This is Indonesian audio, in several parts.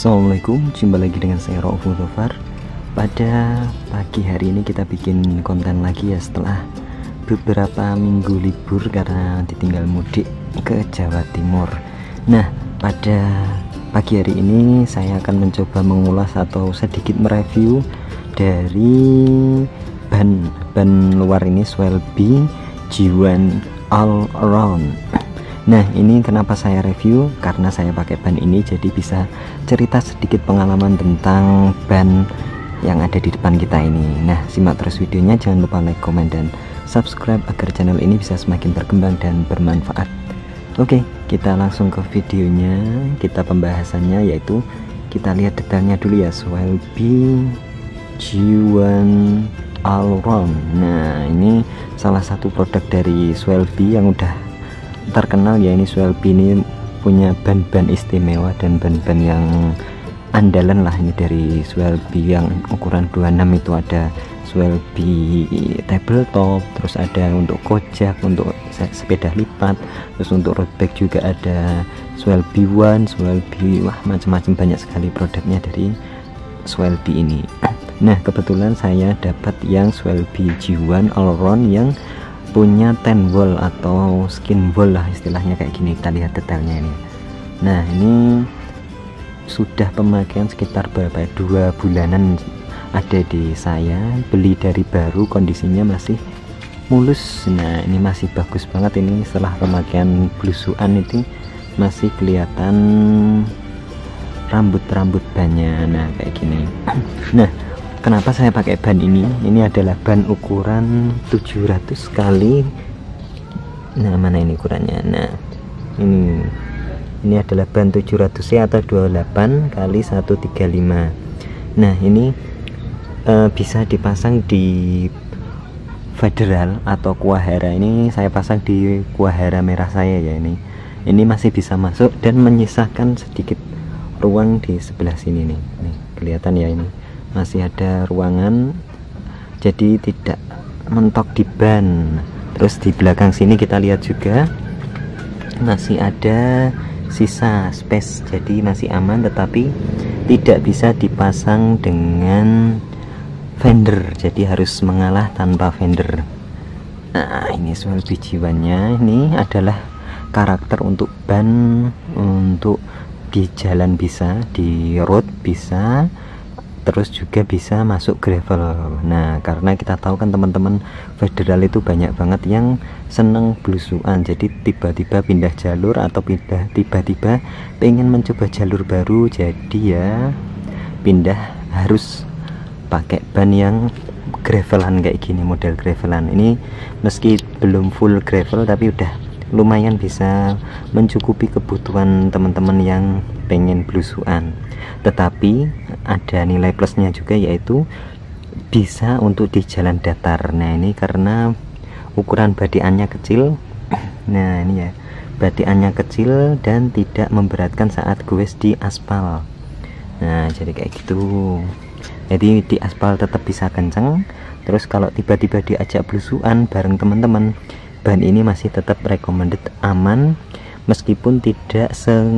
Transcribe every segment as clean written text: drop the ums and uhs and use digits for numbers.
Assalamualaikum, jumpa lagi dengan saya Rauf Muzaffar. Pada pagi hari ini kita bikin konten lagi ya, setelah beberapa minggu libur karena ditinggal mudik ke Jawa Timur. Nah, pada pagi hari ini saya akan mencoba mengulas atau sedikit mereview dari ban luar ini, Swelby G1 All Around. Nah, ini kenapa saya review, karena saya pakai ban ini jadi bisa cerita sedikit pengalaman tentang ban yang ada di depan kita ini. Nah, simak terus videonya, jangan lupa like, komen, dan subscribe agar channel ini bisa semakin berkembang dan bermanfaat. Oke, kita langsung ke videonya. Kita pembahasannya yaitu kita lihat detailnya dulu ya, Swelby G1 All Around. Nah, ini salah satu produk dari Swelby yang udah terkenal ya. Ini Swelby ini punya ban-ban istimewa dan ban-ban yang andalan lah ini dari Swelby. Yang ukuran 26 itu ada Swelby tabletop, terus ada untuk kojak, untuk sepeda lipat, terus untuk road bike juga ada Swelby One, Swelby, wah macam-macam, banyak sekali produknya dari Swelby ini. Nah, kebetulan saya dapat yang Swelby G1 All Around yang punya 10 wall atau skin wall lah istilahnya, kayak gini. Kita lihat detailnya ini. Nah, ini sudah pemakaian sekitar berapa, 2 bulanan ada di saya. Beli dari baru, kondisinya masih mulus. Nah, ini masih bagus banget ini. Setelah pemakaian blusukan itu masih kelihatan rambut-rambut bannya. Nah, kayak gini. Nah, kenapa saya pakai ban ini? Ini adalah ban ukuran 700 kali, nah mana ini ukurannya? Nah, ini adalah ban 700C atau 28 kali 135. Nah, ini bisa dipasang di Federal atau Kuahara. Ini saya pasang di Kuahara merah saya ya. Ini masih bisa masuk dan menyisakan sedikit ruang di sebelah sini nih. Nih, kelihatan ya, ini masih ada ruangan, jadi tidak mentok di ban. Terus di belakang sini kita lihat juga masih ada sisa space, jadi masih aman, tetapi tidak bisa dipasang dengan fender, jadi harus mengalah tanpa fender. Nah, ini Swelby G1 nya. Ini adalah karakter untuk ban, untuk di jalan bisa, di road bisa, terus juga bisa masuk gravel. Nah, karena kita tahu kan teman-teman, Federal itu banyak banget yang seneng blusukan, jadi tiba-tiba pindah jalur atau tiba-tiba pengen mencoba jalur baru, jadi ya pindah, harus pakai ban yang gravelan kayak gini, model gravelan. Ini meski belum full gravel tapi udah lumayan bisa mencukupi kebutuhan teman-teman yang pengen blusukan. Tetapi ada nilai plusnya juga, yaitu bisa untuk di jalan datar. Nah, ini karena ukuran badiannya kecil. Nah, ini ya, badiannya kecil dan tidak memberatkan saat goes di aspal. Nah, jadi kayak gitu. Jadi di aspal tetap bisa kenceng. Terus kalau tiba-tiba diajak blusukan bareng teman-teman, ban ini masih tetap recommended, aman, meskipun tidak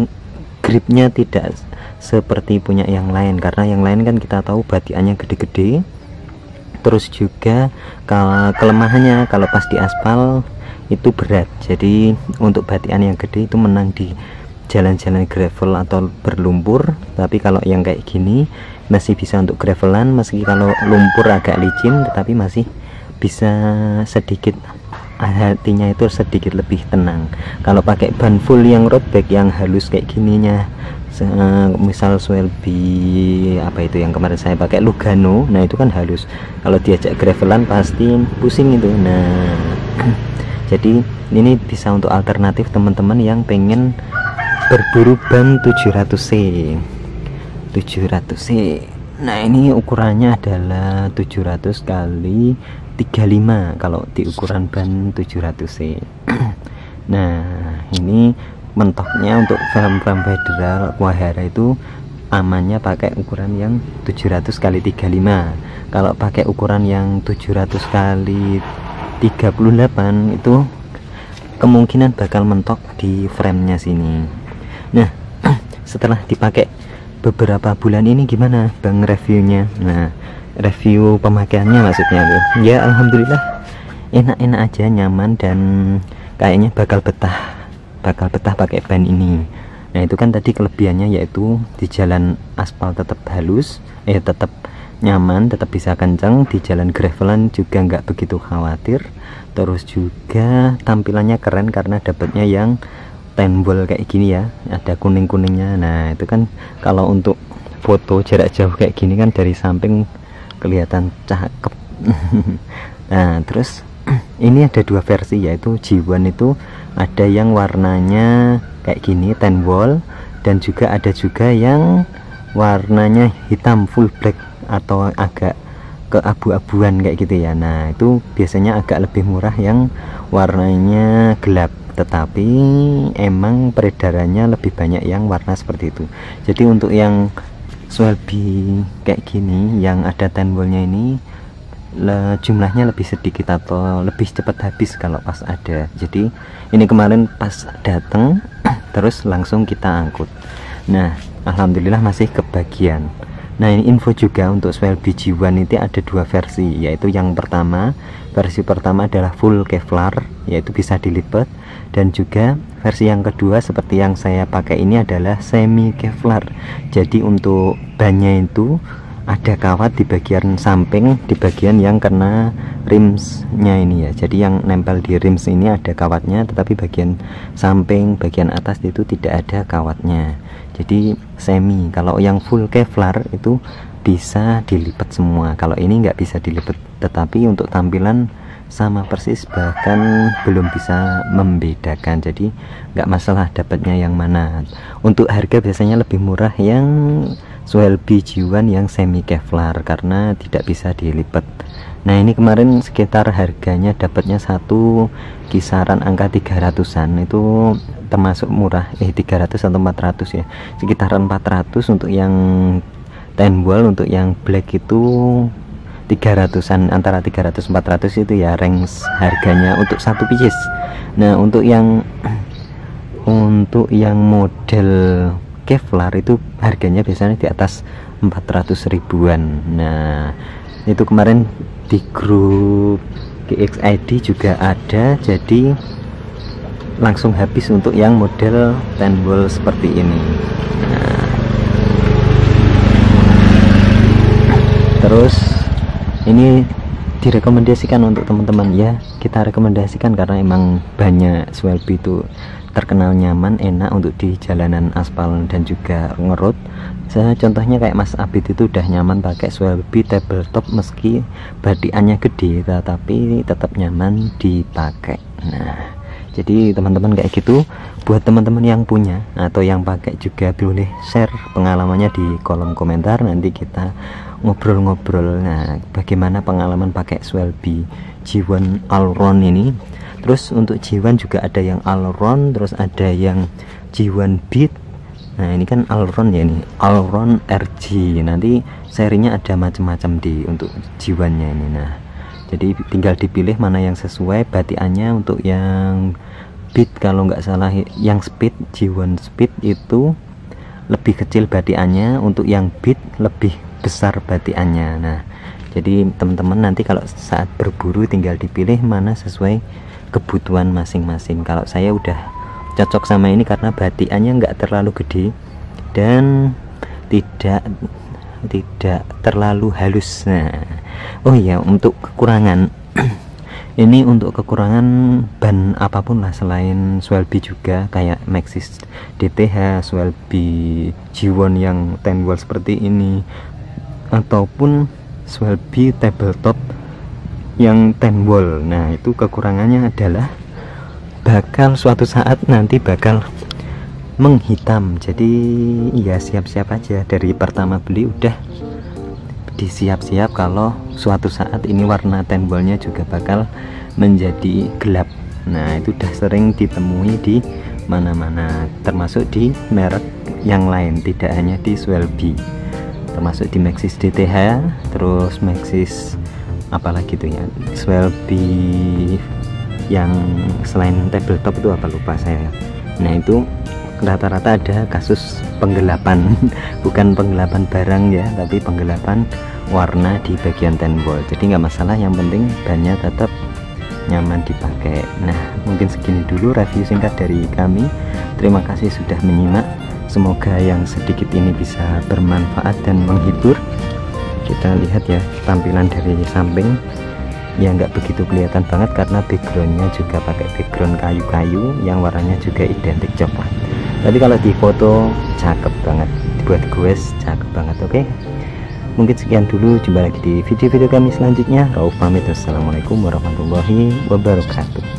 gripnya tidak seperti punya yang lain, karena yang lain kan kita tahu batiannya gede-gede. Terus juga kalau kelemahannya, kalau pas di aspal itu berat, jadi untuk batian yang gede itu menang di jalan-jalan gravel atau berlumpur. Tapi kalau yang kayak gini masih bisa untuk gravelan, meski kalau lumpur agak licin, tetapi masih bisa sedikit, hatinya itu sedikit lebih tenang. Kalau pakai ban full yang road bike yang halus kayak gininya, misal Swelby apa itu yang kemarin saya pakai, Lugano, nah itu kan halus, kalau diajak gravelan pasti pusing itu. Nah, jadi ini bisa untuk alternatif teman-teman yang pengen berburu ban 700C. Nah, ini ukurannya adalah 700 kali 35 kalau di ukuran ban 700C. Nah, ini mentoknya untuk film-film Federal Kuahara itu amannya pakai ukuran yang 700 kali 35. Kalau pakai ukuran yang 700 kali 38 itu kemungkinan bakal mentok di framenya sini. Nah, setelah dipakai beberapa bulan ini gimana Bang reviewnya? Nah, review pemakaiannya maksudnya tuh. Ya alhamdulillah enak-enak aja, nyaman, dan kayaknya bakal betah pakai ban ini. Nah itu kan tadi kelebihannya, yaitu di jalan aspal tetap halus, tetap nyaman, tetap bisa kencang. Di jalan gravelan juga nggak begitu khawatir. Terus juga tampilannya keren karena dapatnya yang tenbol kayak gini ya, ada kuning-kuningnya. Nah itu kan kalau untuk foto jarak jauh kayak gini kan dari samping kelihatan cakep. Nah terus ini ada dua versi, yaitu G1 itu ada yang warnanya kayak gini tenbol, dan juga ada juga yang warnanya hitam full black atau agak keabu-abuan kayak gitu ya. Nah itu biasanya agak lebih murah yang warnanya gelap, tetapi emang peredarannya lebih banyak yang warna seperti itu. Jadi untuk yang Swelby kayak gini yang ada tenbolnya ini jumlahnya lebih sedikit atau lebih cepat habis kalau pas ada. Jadi ini kemarin pas dateng terus langsung kita angkut. Nah alhamdulillah masih kebagian. Nah ini info juga untuk Swelby G1 itu ada dua versi, yaitu yang pertama, versi pertama adalah full Kevlar, yaitu bisa dilipat, dan juga versi yang kedua seperti yang saya pakai ini adalah semi Kevlar. Jadi untuk bannya itu ada kawat di bagian samping, di bagian yang kena rimsnya ini ya. Jadi yang nempel di rims ini ada kawatnya, tetapi bagian samping, bagian atas itu tidak ada kawatnya. Jadi semi. Kalau yang full Kevlar itu bisa dilipat semua. Kalau ini nggak bisa dilipat, tetapi untuk tampilan sama persis, bahkan belum bisa membedakan. Jadi nggak masalah dapatnya yang mana. Untuk harga biasanya lebih murah yang Swelby G1 yang semi Kevlar karena tidak bisa dilipat. Nah ini kemarin sekitar harganya dapatnya satu kisaran angka 300-an, itu termasuk murah, 300 atau 400 ya, sekitaran 400 untuk yang tenbol. Untuk yang black itu 300-an, antara 300-400 itu ya range harganya untuk satu pieces. Nah untuk yang model Kevlar itu harganya biasanya di atas 400 ribuan. Nah itu kemarin di grup GXID juga ada, jadi langsung habis untuk yang model tenbol seperti ini. Nah, terus ini direkomendasikan untuk teman-teman ya, kita rekomendasikan karena emang banyak Swelby itu terkenal nyaman, enak untuk di jalanan aspal dan juga ngerut. Saya contohnya kayak Mas Abid itu udah nyaman pakai Swelby tabletop, meski badiannya gede tetapi tetap nyaman dipakai. Nah jadi teman-teman kayak gitu. Buat teman-teman yang punya atau yang pakai juga boleh share pengalamannya di kolom komentar, nanti kita ngobrol-ngobrol. Nah bagaimana pengalaman pakai Swelby G1 Allround ini. Terus untuk G1 juga ada yang Allround, terus ada yang G1 Beat. Nah ini kan Allround ya, ini Allround RG. Nanti serinya ada macam-macam untuk G1 nya ini. Nah jadi tinggal dipilih mana yang sesuai batiannya. Untuk yang Beat kalau nggak salah yang speed, G1 speed itu lebih kecil batiannya, untuk yang Beat lebih besar batiannya. Nah jadi teman-teman nanti kalau saat berburu tinggal dipilih mana sesuai kebutuhan masing-masing. Kalau saya udah cocok sama ini karena batiannya nggak terlalu gede dan tidak terlalu halus. Nah oh iya, untuk kekurangan ini untuk kekurangan ban apapun lah selain Swelby juga kayak Maxxis DTH, Swelby G1 yang tenbol seperti ini, ataupun Swelby tabletop yang tenbol. Nah itu kekurangannya adalah bakal suatu saat nanti bakal menghitam. Jadi ya siap-siap aja dari pertama beli udah disiap-siap kalau suatu saat ini warna tenbolnya juga bakal menjadi gelap. Nah itu udah sering ditemui di mana-mana, termasuk di merek yang lain, tidak hanya di Swelby, termasuk di Maxxis DTH, terus Maxxis apalagi tuh ya, Swelby yang selain tabletop itu apa lupa saya. Nah itu rata-rata ada kasus penggelapan bukan penggelapan barang ya, tapi penggelapan warna di bagian tenbol. Jadi nggak masalah, yang penting bannya tetap nyaman dipakai. Nah, mungkin segini dulu review singkat dari kami. Terima kasih sudah menyimak, semoga yang sedikit ini bisa bermanfaat dan menghibur. Kita lihat ya tampilan dari samping, ya nggak begitu kelihatan banget karena backgroundnya juga pakai background kayu-kayu yang warnanya juga identik coklat, tapi kalau di foto cakep banget, buat gue cakep banget. Oke, mungkin sekian dulu, jumpa lagi di video-video kami selanjutnya. Rauf pamit, wassalamualaikum warahmatullahi wabarakatuh.